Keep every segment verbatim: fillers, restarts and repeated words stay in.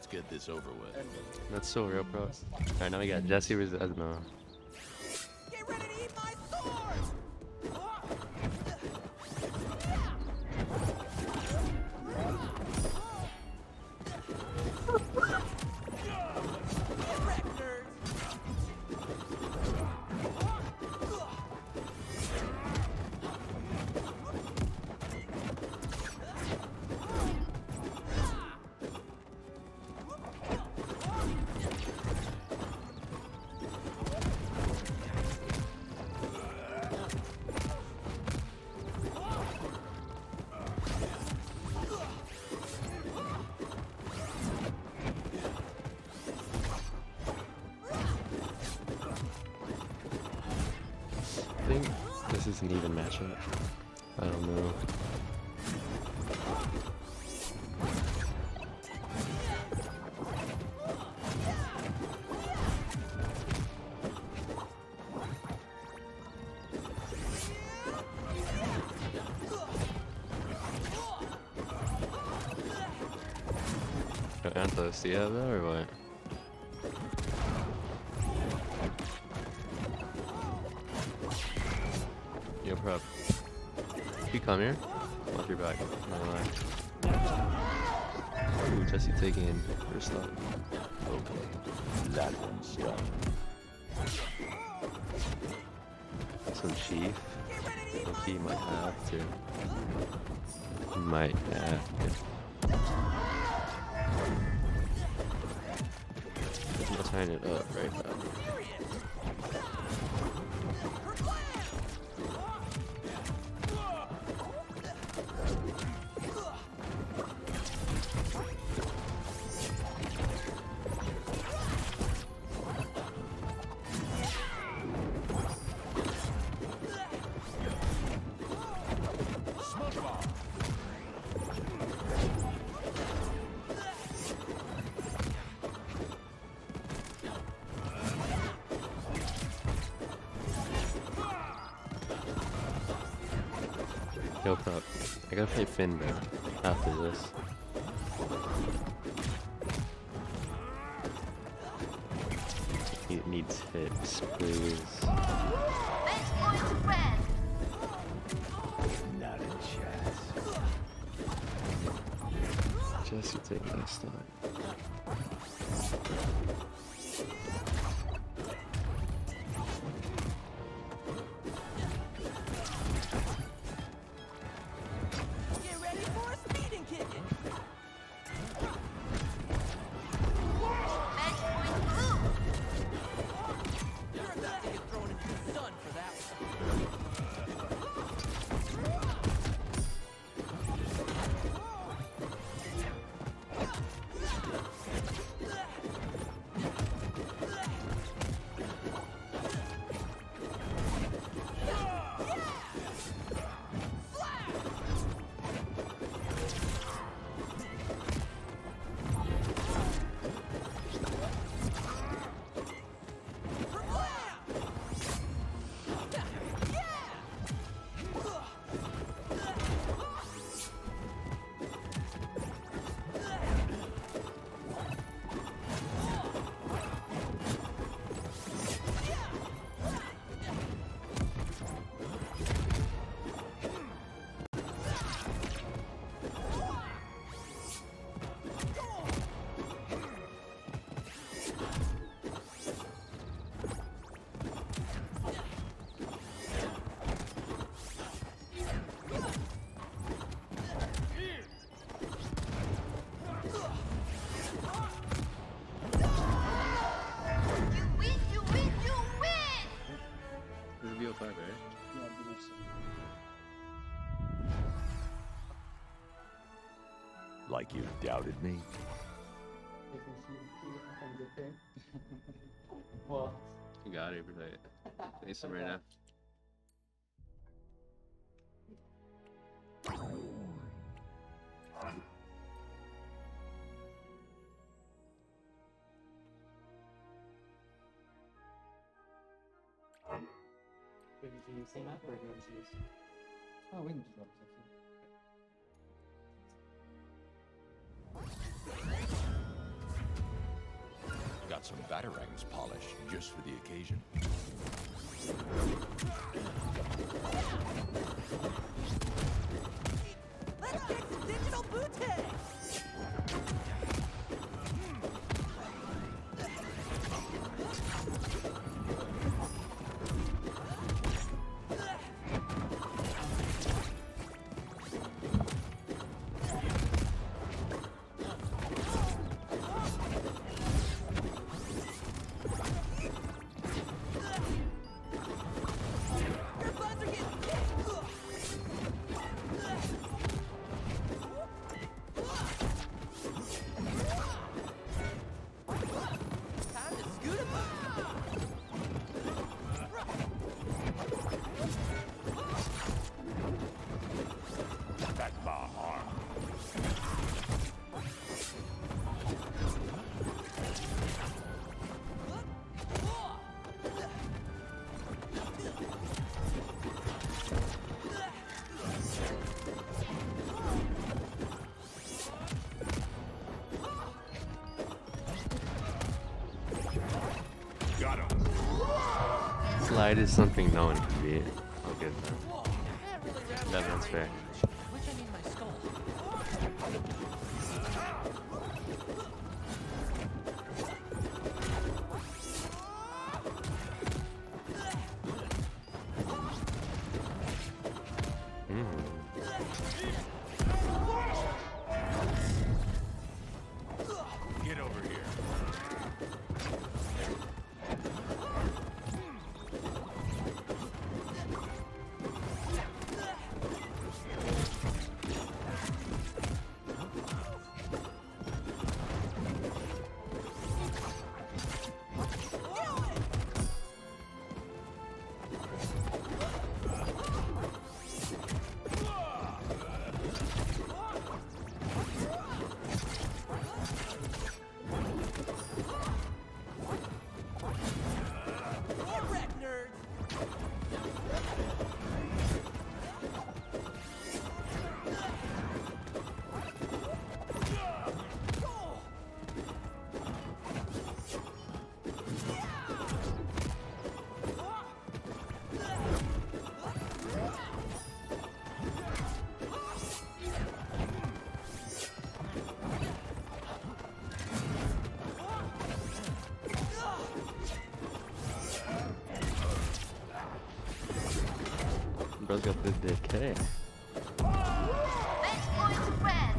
Let's get this over with. That's so real, bro. Alright, now we got Jesse versus Esmo. Get ready to eat my sword! Get wrecked, nerds! I think this is an even matchup. I don't know. Oh, Anthos, do you have that or what? Yo, prep. You come here? Watch your back. No lie. Ooh, Jesse taking first stop. Okay, that one's done. Some chief. He might have to. He might have to. I'll turn it up right now. Yo, prop. I gotta play Finn, bro. After this. He needs hits, please. Not a chance. Jesse take last time. Like you doubted me. Well, You got it, right? Face him right now. we can use the same app or do you want to use? Oh, we can just run this actually. got some batarangs polished just for the occasion. Let's get some digital booty! Your buns are getting kicked! Time to scoot 'em up! That's my arm. Got him. Slide is something no one can beat. I'll give that. Whoa, that really rattled That one's my fair. range. Wish I need my skull. Mm. Get over here. Get wrecked, nerds! Bro's got the decay. Match point red.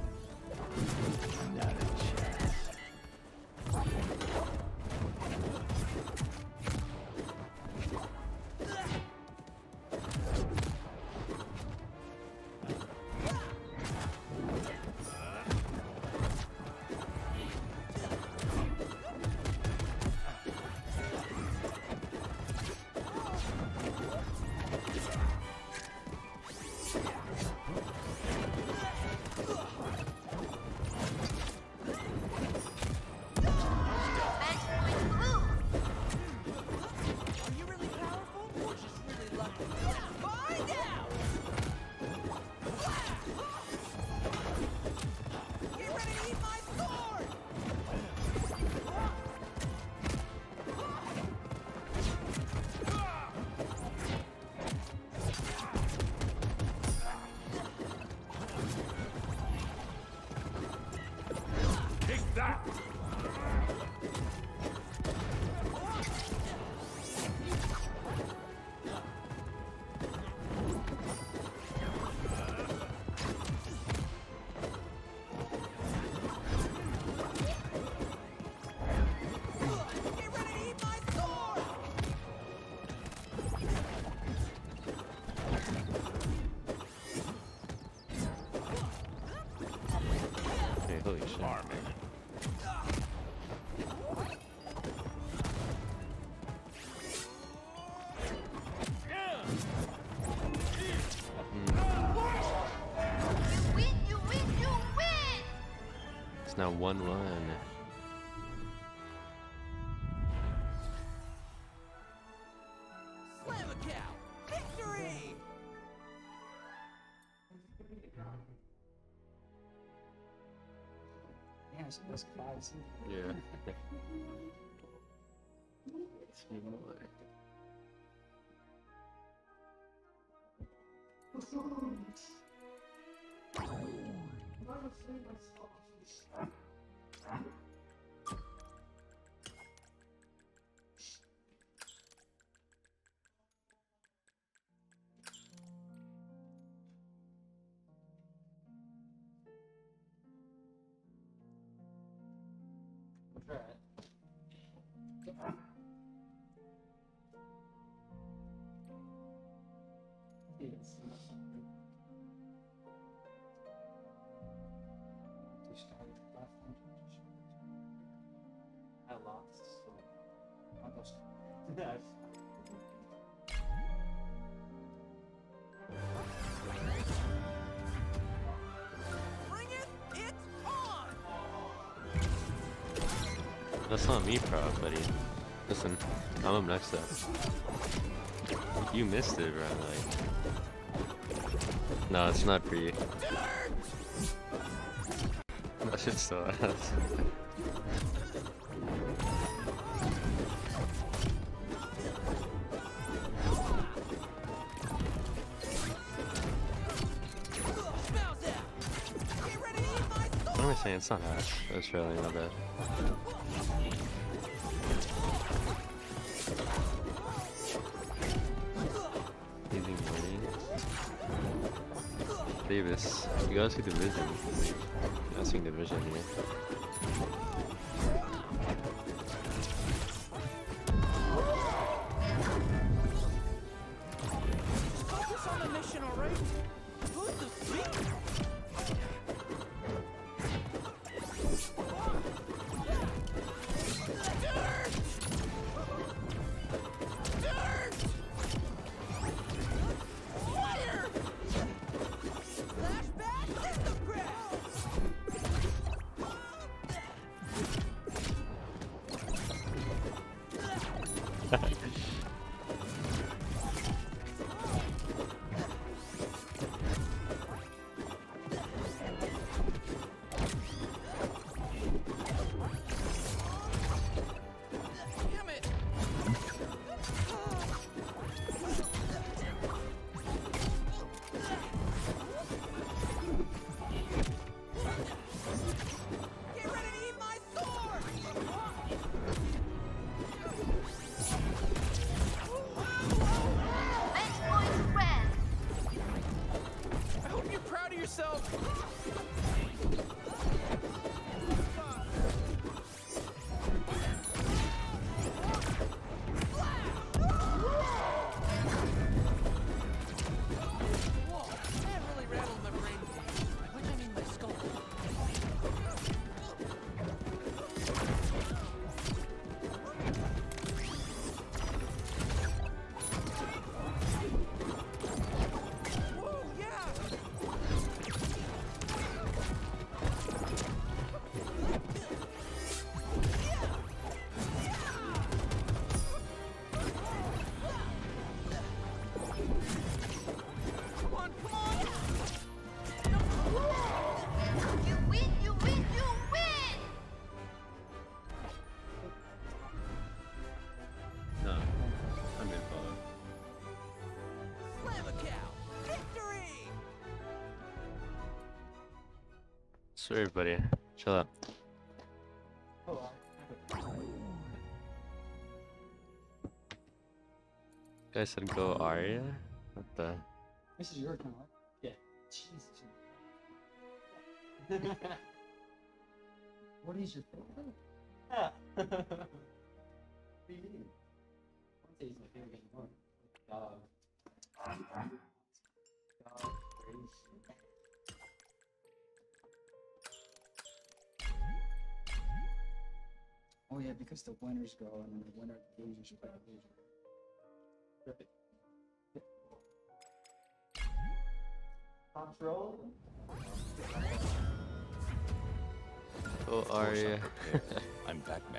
Not a chance. Match point blue. Are you really powerful or just really lucky? Find out! Get ready to eat my sword! Take that! Get ready to eat my sword! Okay, holy shit. Farming. You win, you win, you win. It's now one one. Slam a cow! Victory! Yeah, Nice, nice five, see? Yeah. Team like. Alright. Yes. I lost, so I'll go start. Bring it! It's on! That's not me, bro, buddy. Listen, I'm up next up. You missed it, bro. Like, no, it's not for you. That shit's so ass. Smells out! Get ready to eat my What am I saying? It's not ass. That's really not bad. Leaving winning. Davis, you gotta see the vision. You're not seeing the vision here. Focus on the mission, alright? Who's the speaker? Dirt! Dirt! Fire! Flashback lithograph! Damn it! Get ready to eat my sword! Match point red. I hope you're proud of yourself. Whoa, that really rattled my brain. Which I mean my skull. Whoa, yeah! Come on, come on! You win, you win, you win! No, I'm in follow. Slam a cow! Victory! Sorry, buddy. Chill out. Oh, well. Guy said go Arya? What the? This is your turn, right? Yeah. Jesus. What is your favorite? Ah. What do you mean? I wouldn't say he's my favorite game more. Dog. Dog crazy. Oh yeah, because the winners go and then the winner losers play the loser. Rip it. Control. Go Arya. I'm Batman.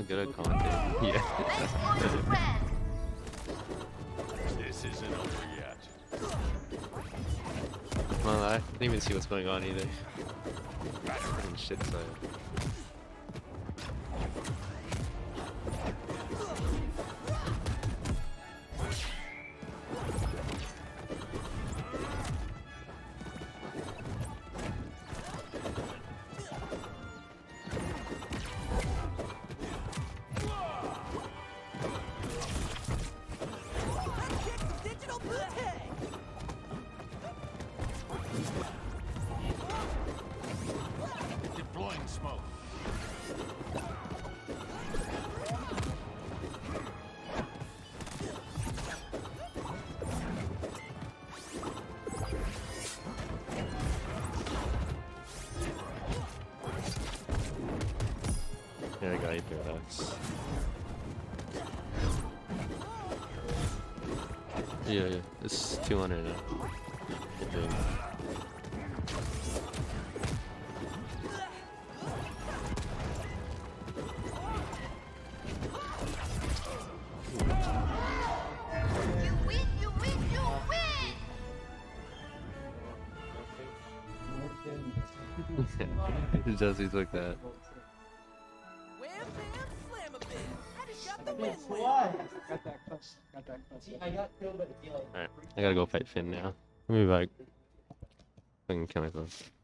not good at commentating. Yeah. Let's go to red. This isn't over yet. Well, I didn't even see what's going on either. Fucking shit side. Digital booty! Deploying smoke. Yeah, I got you through that. Yeah, yeah. It's two hundred now. Okay. You win, you win, you win. Jesse took that. Wham bam slam a bit! I got the win Yes, win! why? Got that close. Got that close. See, I got killed by the deal. Alright, I gotta go fight Finn now. Let me be back. Fucking chemicals.